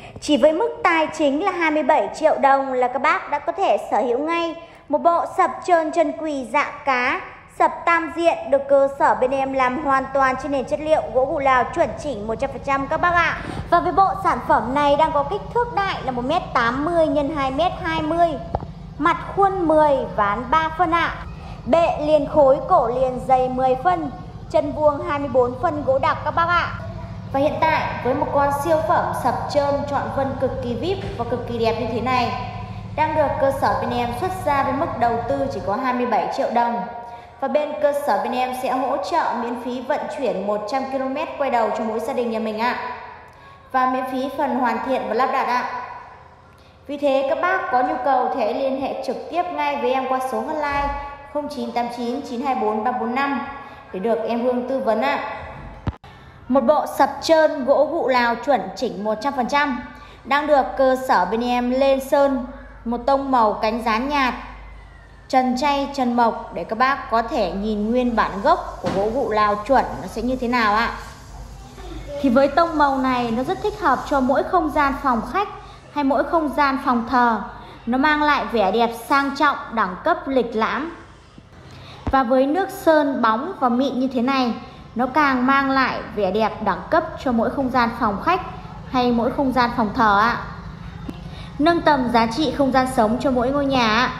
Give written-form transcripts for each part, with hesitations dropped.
Chỉ với mức tài chính là 27 triệu đồng là các bác đã có thể sở hữu ngay một bộ sập trơn chân quỳ dạ cá, sập tam diện được cơ sở bên em làm hoàn toàn trên nền chất liệu gỗ gù Lào chuẩn chỉnh 100% các bác ạ. Và với bộ sản phẩm này đang có kích thước đại là 1m80 x 2m20, mặt khuôn 10, ván 3 phân ạ. Bệ liền khối, cổ liền dày 10 phân, chân vuông 24 phân gỗ đặc các bác ạ. Và hiện tại với một con siêu phẩm sập trơn trọn vân cực kỳ VIP và cực kỳ đẹp như thế này, đang được cơ sở bên em xuất ra với mức đầu tư chỉ có 27 triệu đồng. Và bên cơ sở bên em sẽ hỗ trợ miễn phí vận chuyển 100 km quay đầu cho mỗi gia đình nhà mình ạ. Và miễn phí phần hoàn thiện và lắp đặt ạ. Vì thế các bác có nhu cầu thể liên hệ trực tiếp ngay với em qua số hotline 0989 924 345 để được em Hương tư vấn ạ. Một bộ sập trơn gỗ gụ Lào chuẩn chỉnh 100% đang được cơ sở bên em lên sơn một tông màu cánh rán nhạt, trần chay trần mộc để các bác có thể nhìn nguyên bản gốc của gỗ gụ Lào chuẩn nó sẽ như thế nào ạ. Thì với tông màu này nó rất thích hợp cho mỗi không gian phòng khách hay mỗi không gian phòng thờ. Nó mang lại vẻ đẹp sang trọng, đẳng cấp, lịch lãm. Và với nước sơn bóng và mịn như thế này, nó càng mang lại vẻ đẹp đẳng cấp cho mỗi không gian phòng khách hay mỗi không gian phòng thờ ạ. Nâng tầm giá trị không gian sống cho mỗi ngôi nhà ạ.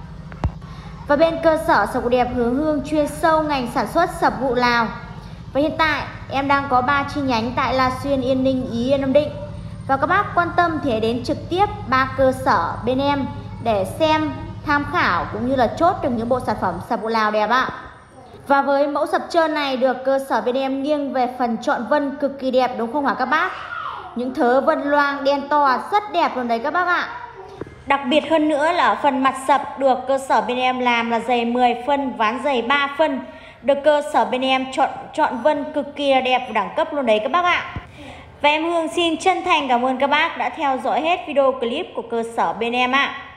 Và bên cơ sở sập gỗ đẹp Hướng Hương chuyên sâu ngành sản xuất sập gỗ Lào. Và hiện tại em đang có 3 chi nhánh tại La Xuyên, Yên Ninh, Ý Yên, Nam Định. Và các bác quan tâm thì hãy đến trực tiếp 3 cơ sở bên em để xem, tham khảo cũng như là chốt được những bộ sản phẩm sập gỗ Lào đẹp ạ. Và với mẫu sập trơn này được cơ sở bên em nghiêng về phần trọn vân cực kỳ đẹp đúng không hả các bác? Những thớ vân loang đen to rất đẹp luôn đấy các bác ạ. Đặc biệt hơn nữa là ở phần mặt sập được cơ sở bên em làm là dày 10 phân, ván dày 3 phân. Được cơ sở bên em trọn vân cực kỳ là đẹp và đẳng cấp luôn đấy các bác ạ. Và em Hương xin chân thành cảm ơn các bác đã theo dõi hết video clip của cơ sở bên em ạ.